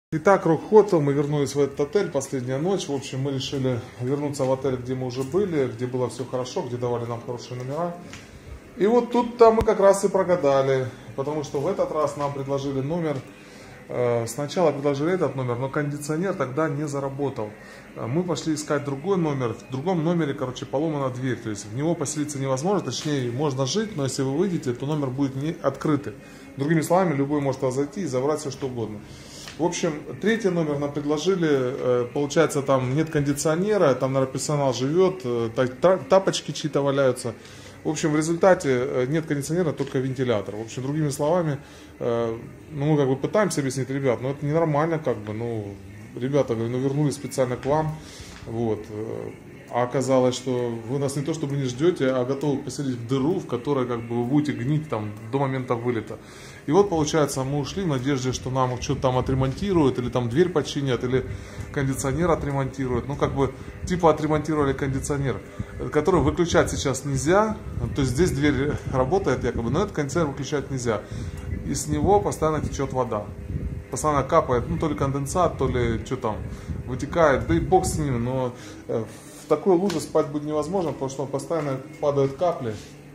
Итак, Rock Hotel, мы вернулись в этот отель, последняя ночь. В общем, мы решили вернуться в отель, где мы уже были, где было все хорошо, где давали нам хорошие номера. И вот тут-то мы как раз и прогадали, потому что в этот раз нам предложили номер. Сначала предложили этот номер, но кондиционер тогда не заработал. Мы пошли искать другой номер. В другом номере, короче, поломана дверь. То есть в него поселиться невозможно, точнее, можно жить, но если вы выйдете, то номер будет не открытый. Другими словами, любой может зайти и забрать все, что угодно. В общем, третий номер нам предложили, получается, там нет кондиционера, там, наверное, персонал живет, тапочки чьи-то валяются. В общем, в результате нет кондиционера, только вентилятор. В общем, другими словами, мы как бы пытаемся объяснить, ребят, но это ненормально, как бы, ребята, говорю, вернулись специально к вам, вот. А оказалось, что вы нас не то чтобы не ждете, а готовы поселить в дыру, в которой как бы вы будете гнить там до момента вылета. И вот получается, мы ушли в надежде, что нам что-то там отремонтируют, или там дверь починят, или кондиционер отремонтируют. Ну, как бы, типа отремонтировали кондиционер, который выключать сейчас нельзя. То есть здесь дверь работает якобы, но этот кондиционер выключать нельзя. И с него постоянно течет вода. Постоянно капает, то ли конденсат, то ли что там, вытекает. Да и бог с ним, но в такой луже спать будет невозможно, потому что постоянно падают капли.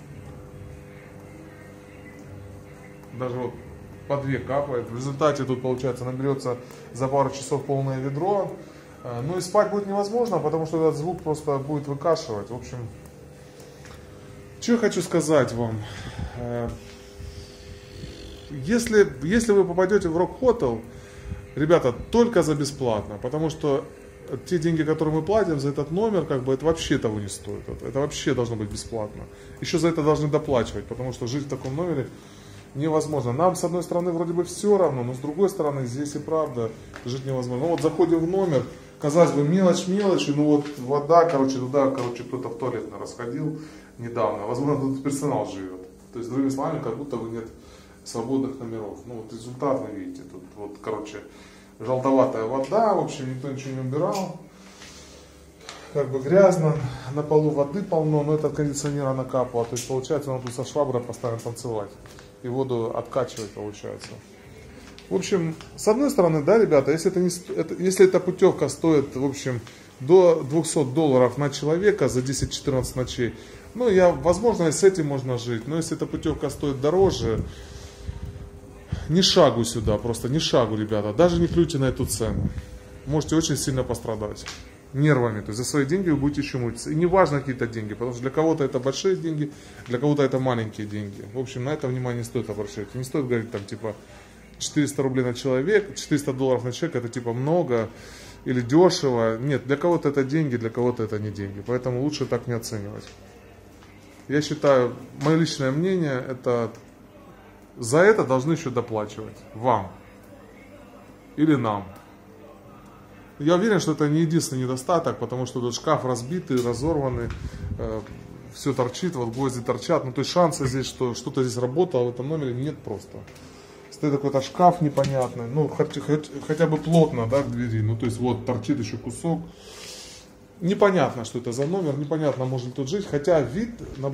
Даже вот по 2 капает. В результате тут, получается, наберется за пару часов полное ведро. Ну и спать будет невозможно, потому что этот звук просто будет выкашивать. В общем, что я хочу сказать вам. Если вы попадете в Rock Hotel, ребята, только за бесплатно, потому что те деньги, которые мы платим за этот номер, как бы это вообще того не стоит. Это вообще должно быть бесплатно. Еще за это должны доплачивать, потому что жить в таком номере невозможно. Нам, с одной стороны, вроде бы все равно, но с другой стороны, здесь и правда жить невозможно. Ну вот заходим в номер, казалось бы, мелочь мелочью, вот вода, туда, кто-то в туалет расходил недавно. Возможно, тут персонал живет. То есть, другими словами, как будто бы нет свободных номеров. Вот результат вы видите. Тут желтоватая вода, в общем, никто ничего не убирал. Как бы грязно, на полу воды полно, но это от кондиционера накапало. То есть, получается, надо тут со шваброй постоянно танцевать. И воду откачивать, получается. В общем, с одной стороны, да, ребята, если эта путевка стоит, в общем, до $200 на человека за 10-14 ночей, возможно, и с этим можно жить. Но если эта путевка стоит дороже, ни шагу сюда, просто ни шагу, ребята. Даже не клюйте на эту цену. Можете очень сильно пострадать. Нервами, то есть за свои деньги вы будете еще мучиться. И не важно какие-то деньги, потому что для кого-то это большие деньги, для кого-то это маленькие деньги. В общем, на это внимание не стоит обращать. Не стоит говорить там типа 400 рублей на человека, $400 на человека, это типа много или дешево. Нет, для кого-то это деньги, для кого-то это не деньги. Поэтому лучше так не оценивать. Я считаю, мое личное мнение, это за это должны еще доплачивать вам или нам. Я уверен, что это не единственный недостаток, потому что тут шкаф разбитый, разорванный, все торчит, вот гвозди торчат. То есть шанса здесь, что что-то здесь работало в этом номере, нет просто. Стоит какой-то шкаф непонятный, хотя бы плотно, да, к двери. То есть вот торчит еще кусок. Непонятно, что это за номер, непонятно, можно ли тут жить. Хотя вид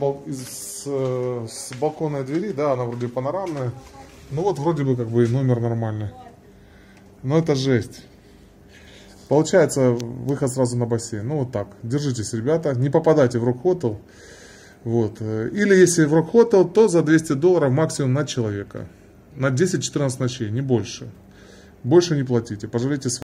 с балконной двери, да, она вроде панорамная. Вроде бы как бы и номер нормальный. Но это жесть. Получается, выход сразу на бассейн. Вот так. Держитесь, ребята. Не попадайте в Rock Hotel. Или если в Rock Hotel, то за $200 максимум на человека. На 10-14 ночей, не больше. Больше не платите. Пожалейте